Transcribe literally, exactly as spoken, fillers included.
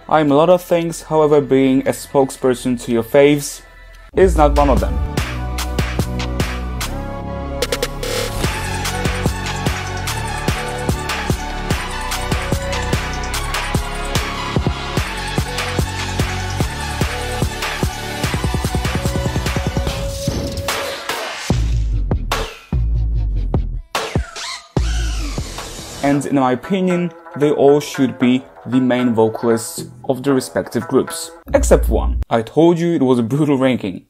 I'm a lot of things, however being a spokesperson to your faves is not one of them. And in my opinion, they all should be the main vocalists of the respective groups. Except one. I told you it was a brutal ranking.